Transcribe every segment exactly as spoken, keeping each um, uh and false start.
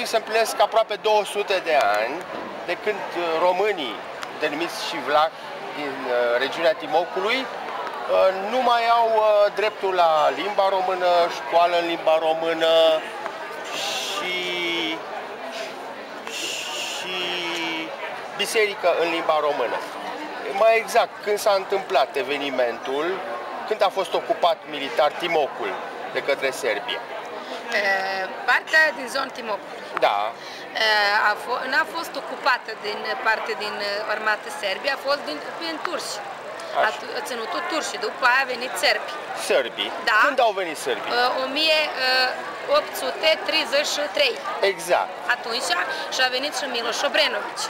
respectiv se împlinesc aproape două sute de ani de când românii, denumiți și vlahi din regiunea Timocului, nu mai au dreptul la limba română, școală în limba română și, și biserică în limba română. Mai exact, când s-a întâmplat evenimentul, când a fost ocupat militar Timocul de către Serbia? Partea din zona Timocului. Da. N-a fost ocupată din parte din armata Serbia, a fost din, din turci. A, a ținut-o turci, după aia a venit sărbi. Sărbii? Da. Când au venit sărbii? o mie opt sute treizeci și trei. Exact. Atunci și-a venit și Miloš Obrenović.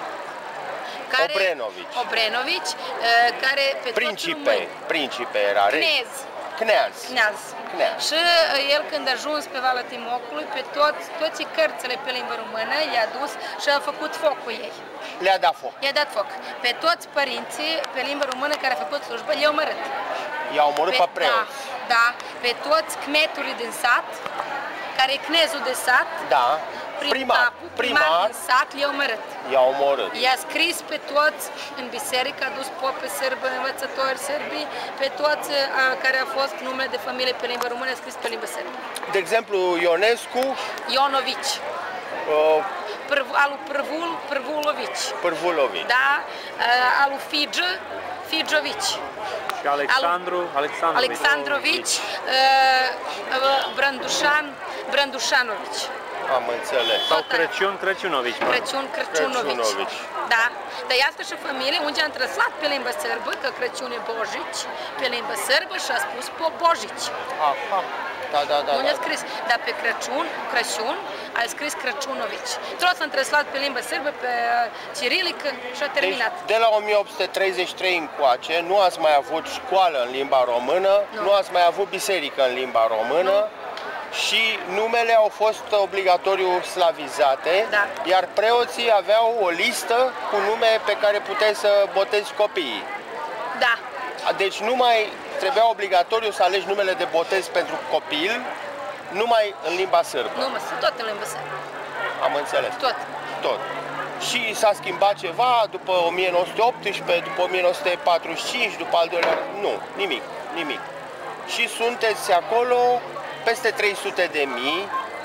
Care, Obrenović. Obrenović, care pe Principe, principe era. Cnez. Cneaz. Cneaz. Cneaz. Și el când a ajuns pe Valea Timocului, pe toți, toți cărțile pe limba română i-a dus și a făcut foc cu ei. Le-a dat foc. I-a dat foc. Pe toți părinții pe limba română care au făcut slujbă, i-au omorât. I-au omorât pe, pe preoți. Da, da, pe toți kmeturii din sat, care e cnezul de sat, da. Prim Primar, primar, primar din sat, i-a omorât. I-a omorât. I-a scris pe toți în biserică, a dus pope sârbi, învățători sârbi, pe toți a, care au fost numele de familie pe limba română, a scris pe limba sârbă. De exemplu, Ionescu, Ionovici. Uh, Prv, alu Prvul, Prvulovici. Prvulovici. Da, uh, alu Fidjă, Fidjovici. Și Alexandru, Alexandrovici. Alexandrovici, uh, uh, Brândușan, Brândușanovici. Am înțeles. Sau Crăciun, Crăciunovici. Crăciun, Crăciunovici. Da. Dar iată și familie unde a întrăslat pe limba sârbă că Crăciun e Bojici, pe limba sârbă și a spus Bojici. Aha. Da, da, da. Nu i-a scris, dar pe Crăciun, Crăciun, a scris Crăciunovici. Tot s-a întrăslat pe limba sârbă, pe cirilică și a terminat. Deci, de la o mie opt sute treizeci și trei încoace, nu ați mai avut școală în limba română, nu, nu ați mai avut biserică în limba română. Nu. Și numele au fost obligatoriu slavizate, da. Iar preoții aveau o listă cu nume pe care puteai să botezi copiii. Da. Deci nu mai trebuia obligatoriu să alegi numele de botez pentru copil, numai în limba sârbă. Nu, mă, tot în limba sârbă. Am înțeles. Tot. Tot. Și s-a schimbat ceva după o mie nouă sute optsprezece, după o mie nouă sute patruzeci și cinci, după al doilea... Nu, nimic, nimic. Și sunteți acolo peste trei sute de mii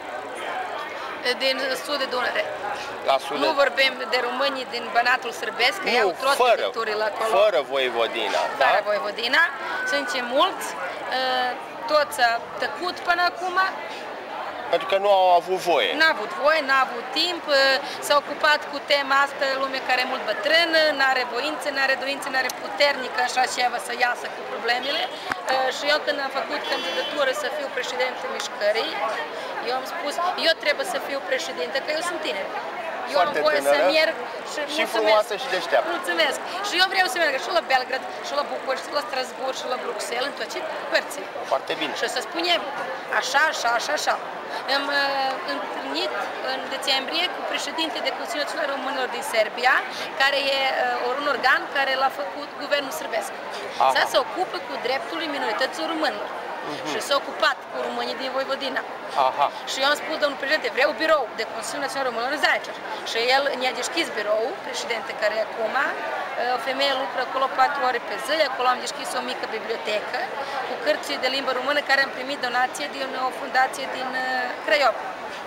din sud de Dunăre. La sud nu vorbim de românii din Banatul Sârbesc, că iau toți legăturile acolo. Fără Voivodina, da? Fără Voivodina. Sunt mulți, toți a tăcut până acum. Pentru că nu au avut voie. N-a avut voie, n-a avut timp, s-a ocupat cu tema asta lume care e mult bătrână, n-are voință, n-are doință, n-are puternică așa ceva să iasă cu problemele. Și eu când am făcut candidatură să fiu președinte mișcării, eu am spus, eu trebuie să fiu președinte, că eu sunt tineri. Eu Foarte am voie tânără, să merg și, și frumoasă și deșteaptă. Mulțumesc. Și eu vreau să merg și la Belgrad, și la București, și la Strasbourg, și la Bruxelles, în toate părțile. Foarte bine. Și să spunem așa, așa, așa, așa. Am uh, întâlnit în decembrie cu președintele de Consiliul Național Românilor din Serbia, care e uh, un organ care l-a făcut guvernul sârbesc. Să se ocupă cu dreptul minorităților românilor. Uh-huh. Și s-a ocupat cu românii din Voivodina. Aha. Și eu am spus, domnul președinte, vreau birou de Consiliul Național Românilor în Zajcer. Și el ne-a deschis birou, președinte care e acum, o femeie lucră acolo patru ore pe zi, acolo am deschis o mică bibliotecă cu cărți de limbă română care am primit donație din o fundație din Craiova.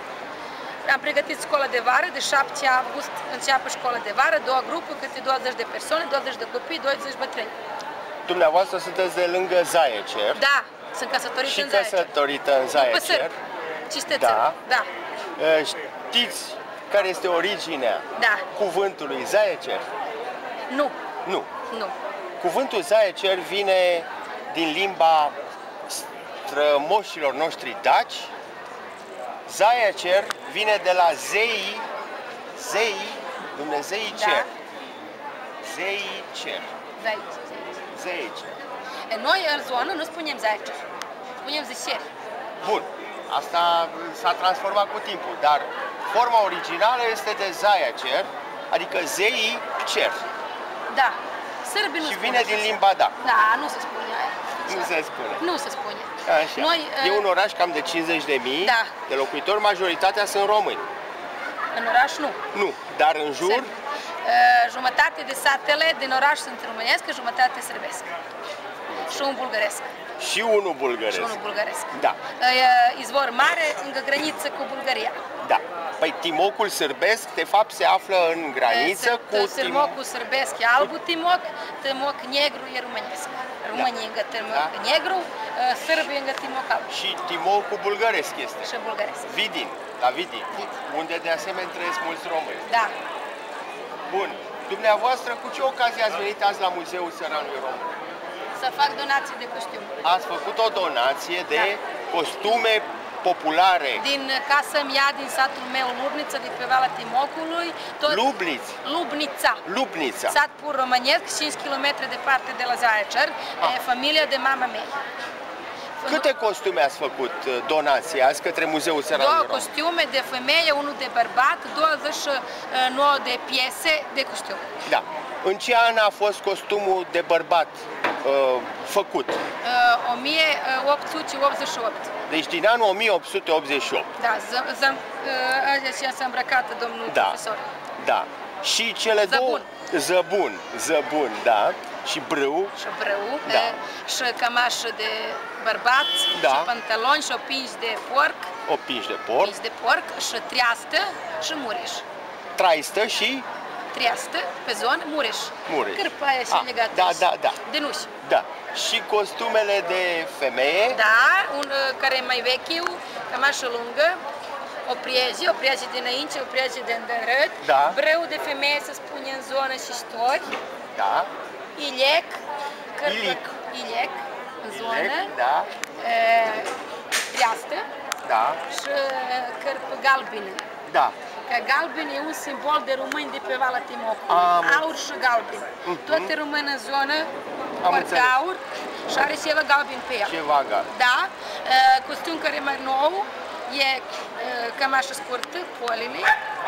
Am pregătit școala de vară, de șapte august înceapă școala de vară, două grupuri, câte douăzeci de persoane, douăzeci de copii, douăzeci de bătrâni. Dumneavoastră sunteți de lângă Zaiecer. Da, sunt căsătorită și în Zaiecer. Și căsătorită în Zaiecer. Da. Da. Știți care este originea da. cuvântului Zaiecer? Nu. Nu. Nu. Cuvântul Zaiecer vine din limba strămoșilor noștri daci. Zaiecer vine de la zeii, zeii, Dumnezeii cer. Da. Zeii cer. Zeii cer. Noi în zonă nu spunem Zaiecer, spunem Ziceri. Bun. Asta s-a transformat cu timpul, dar forma originală este de Zaiecer, adică zeii cer. Da. Sârbii nu și spune vine din limba da. Da, nu se spune aia. Nu se spune. Nu se spune. Așa. Noi, e un oraș cam de cincizeci de mii da. de locuitori, majoritatea sunt români. În oraș nu. Nu, dar în jur? Jumătate de satele din oraș sunt românesc, jumătate sârbesc. Și un bulgăresc. Și unul bulgăresc. Și unul bulgăresc. Da. Izvor mare, încă graniță cu Bulgaria. Da. Păi Timocul sârbesc, de fapt, se află în graniță cu Timocul sârbesc e albu Timoc, Timoc negru e românesc. Românii încă Timoc da. negru, sârbii încă Timoc alb. Și Timocul bulgăresc este. Și bulgăresc. Vidin, la Vidin, Vidin, unde de asemenea trăiesc mulți români. Da. Bun. Dumneavoastră, cu ce ocazie ați venit azi la Muzeul Țăranului Român? Să fac donații de costume. Ați făcut o donație de da. costume populare. Din casă mea, din satul meu, Lubnița, de pe Valea Timocului. Tot... Lubliț. Lubnița. Lubnița. Sat pur românesc, cinci kilometri departe de la Zaječar, ah. familia de mama mea. Câte costume ați făcut donații azi către Muzeul Țăranului Român? Două costume de femeie, unul de bărbat, douăzeci și nouă de piese de costume. Da. În ce an a fost costumul de bărbat uh, făcut? Uh, o mie opt sute optzeci și opt. Deci din anul o mie opt sute optzeci și opt. Da, așa s-a îmbrăcat domnul da. profesor. Da. Și cele Zăbun. două... Zăbun. Zăbun, da. Și brâu. Și brâu. Da. Și cămașă de bărbat, da. și pantaloni, și opinci de porc. Opinci de porc. Opinci de porc, și treastă, și mureș. Traistă și... Treastă, pe zonă, mureș. Mureș. Cârpa aia și legată. Da, da, da. De nuși. Da. Și costumele de femeie? Da, un care e mai vechiu, cămașă lungă, o priezi, o priezi dinainte, o priezi de îndărât, da. Brâu de femeie, se spune în zonă și stori. Da. Ilec. Ilic. Ilec, în zonă. Ilec, da. E, treastă. Da. Și cărpă galbenă. Da. Că galben e un simbol de români de pe Valea Timocului. Am... Aur și galben. Uh-huh. Toate români în zonă poartă aur și are ceva galben pe el. Ceva galben. Da. Costum care e mai nou e cămașă scurtă, polile,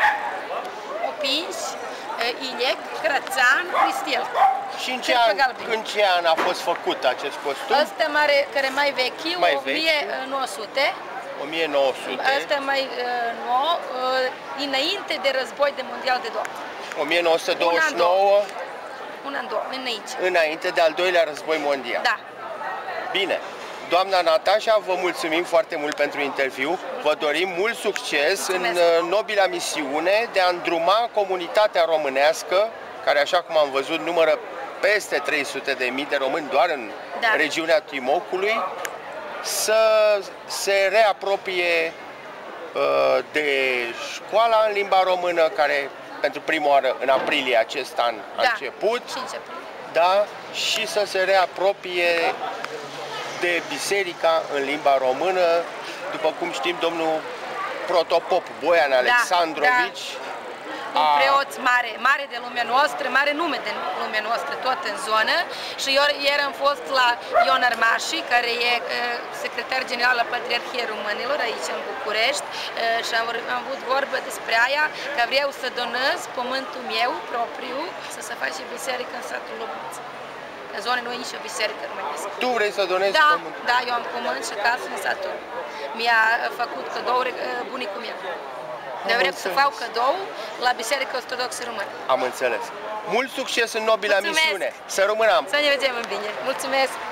opinci, ilec, crățan, cristel. Și în ce, an, în ce an a fost făcut acest costum? Asta mare, care e mai vechi, mai o mie nouă sute. o mie nouă sute. Asta e mai uh, nou, uh, înainte de război de mondial de două. o mie nouă sute douăzeci și nouă. Un an, două, înainte. Înainte de al doilea război mondial. Da. Bine. Doamna Natasha, vă mulțumim foarte mult pentru interviu. Vă dorim mult succes Mulțumesc. în nobila misiune de a îndruma comunitatea românească, care, așa cum am văzut, numără peste trei sute de mii de români doar în da. regiunea Timocului, să se reapropie uh, de școala în limba română, care pentru prima oară în aprilie acest an da. a început, da, și să se reapropie de biserica în limba română. După cum știm, domnul protopop Boian Alexandrovici, da, da. Un preot mare, mare de lumea noastră, mare nume de lumea noastră, tot în zonă. Și eu ieri am fost la Ion Armași, care e uh, secretar general la Patriarhiei Românilor, aici în București, uh, și am, am avut vorbă despre aia, că vreau să donez pământul meu propriu, să se face biserică în satul Lubnița. În zonă nu e nici o biserică românească. Tu vrei să donezi da, pământul? Da, eu am pământ și casă în satul. Mi-a făcut cadou bunicul meu. De vreau să fac cadou la Biserica Ortodoxă Română. Am înțeles. Mult succes în nobila Mulțumesc. misiune. Să rămânăm. Să ne vedem în bine. Mulțumesc!